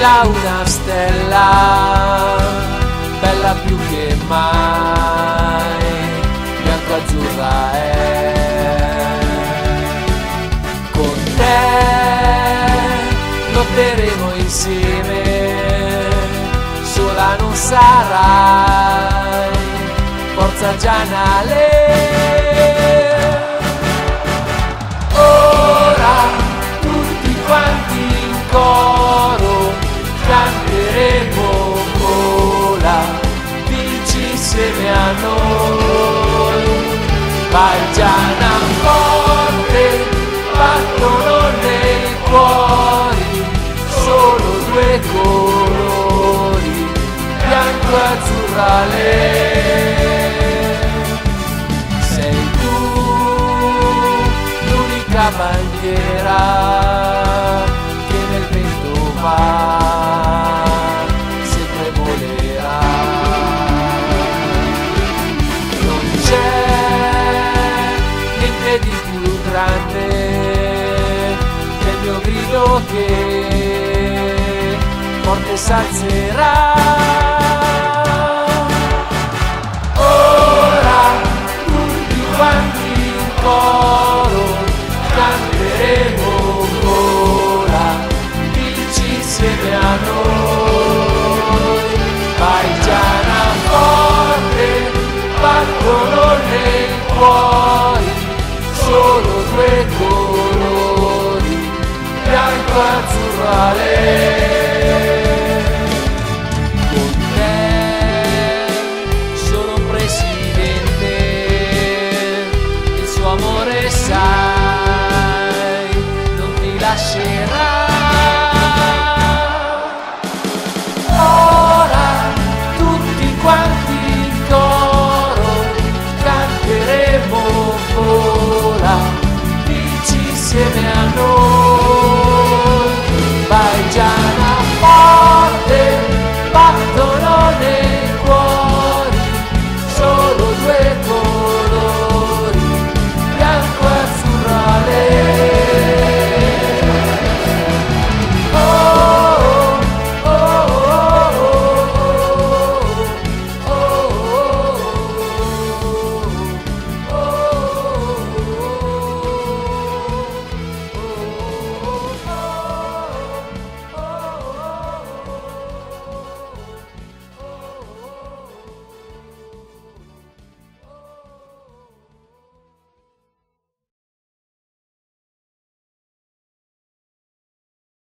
là una stella, bella più che mai, bianco-azzurra è. Con te lotteremo insieme, sola non sarai, forza gianale. Ora tutti quanti in coro canteremo vola, vinci insieme a noi. Vai Gianaforte, battono nei cuori solo due colori, bianco e azzurrale. Sei tu l'unica bandiera che nel vento va, sempre volerà. Non c'è niente di più grande del mio grido che forte s'alzerà. Ora tutti quanti in coro canteremo vola, vinci insieme a noi. Vai Gianaforte, battono nei cuori solo due colori, bianco e azzurrale.